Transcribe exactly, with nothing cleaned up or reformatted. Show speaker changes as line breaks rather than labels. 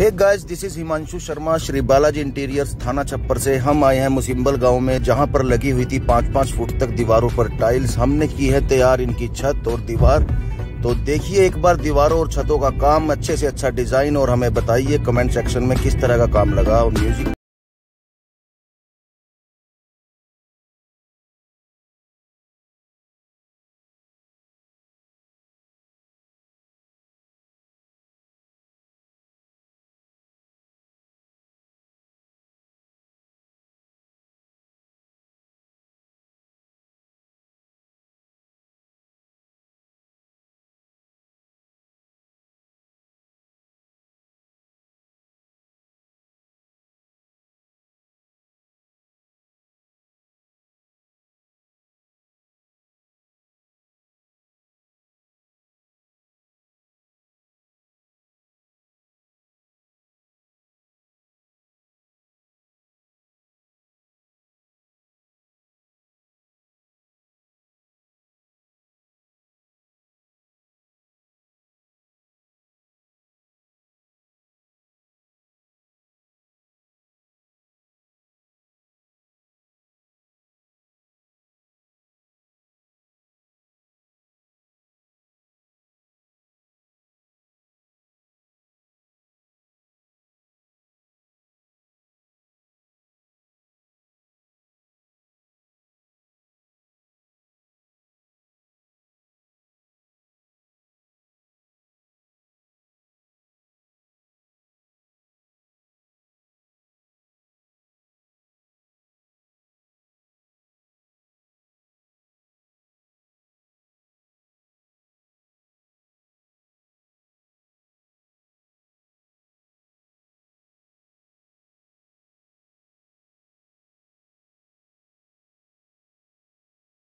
Hey guys, this is Himanshu Sharma, Shri Balaji interiors, Thana Chhappar से। हम आए हैं मुसिम्बल गांव में, जहां पर लगी हुई थी पाँच पाँच फुट तक दीवारों पर टाइल्स। हमने की है तैयार इनकी छत और दीवार। तो देखिए एक बार दीवारों और छतों का काम, अच्छे से अच्छा डिजाइन, और हमें बताइए कमेंट सेक्शन में किस तरह का काम लगा। और म्यूजिक